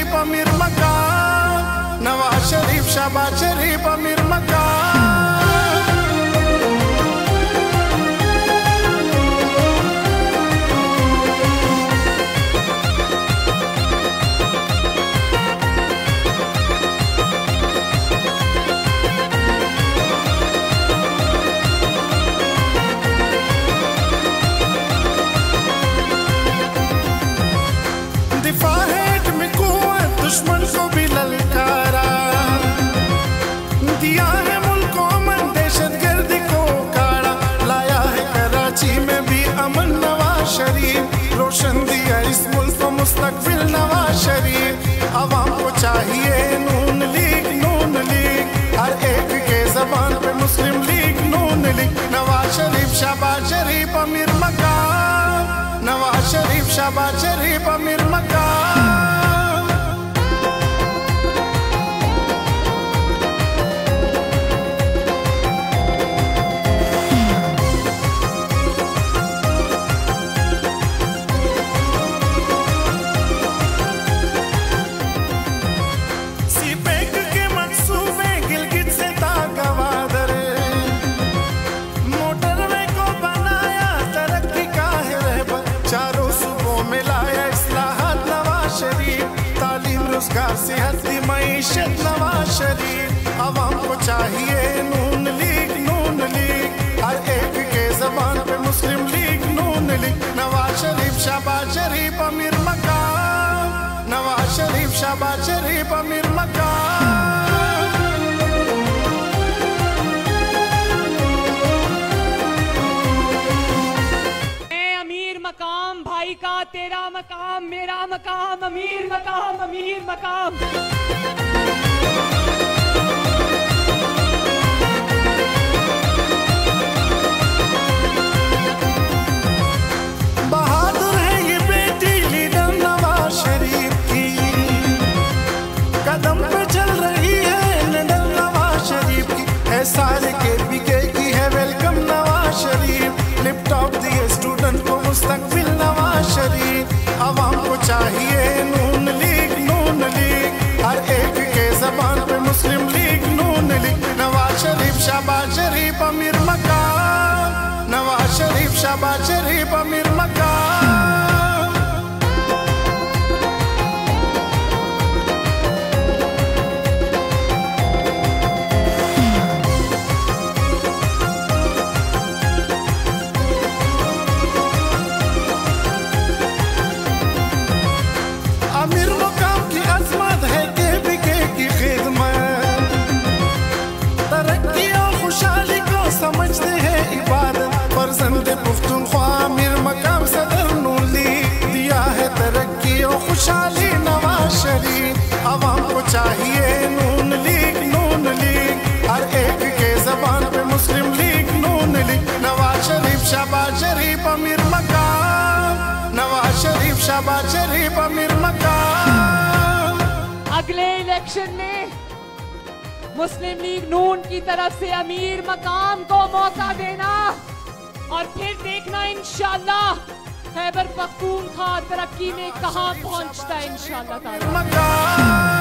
शरीफ अमीर मकाम, नवाज शरीफ शहबाज शरीफ अमीर मकाम। दुश्मन को भी ललकारा, दिया है मुल्क को अमन, दहशतगर्दी को काड़ा, लाया है कराची में भी अमन नवाज शरीफ, रोशन दिया इस मुल्क को मुस्तकबिल नवाज शरीफ। अवाम को चाहिए नून लीग, हर एक के जबान पे मुस्लिम लीग, नून लीग। नवाज शरीफ शहबाज शरीफ अमीर मकाम, नवाज शरीफ शहबाज शरीफ अमीर मकाम। सेहत मईशत नवाज शरीफ। अवाम को चाहिए नून लीग, हर एक के जबान पे मुस्लिम लीग, नून लीग। नवाज शरीफ शहबाज शरीफ अमीर मकाम, नवाज शरीफ शहबाज शरीफ अमीर मकाम। मकाम भाई का तेरा मकाम, मेरा मकाम, अमीर मकाम, अमीर मकाम। बहादुर है ये बेटी लीडर नवाज शरीफ की, कदम पे चल रही है लीडर नवाज शरीफ की, है सारे के बीके की है वेलकम नवाज शरीफ। लैपटॉप दिए स्टूडेंट को मुस्तकबिल नवाज शरीफ। अवाम को चाहिए नून लीग, हर एक के जबान पे मुस्लिम लीग, नून लीग। नवाज शरीफ शहबाज शरीफ अमीर मकाम, नवाज शरीफ शहबाज शरीफ अमीर मकाम। खुशहाली नवाज शरीफ। अवाम को चाहिए नून लीग, हर एक के जबान पे मुस्लिम लीग, नून लीग। नवाज शरीफ शहबाज शरीफ अमीर मकाम, नवाज शरीफ शहबाज शरीफ अमीर मकाम। अगले इलेक्शन में मुस्लिम लीग नून की तरफ से अमीर मकाम को मौका देना और फिर देखना इंशाअल्लाह खैबर पख्तूनख्वा तरक्की में कहां पहुंचता है इंशाअल्लाह ताला।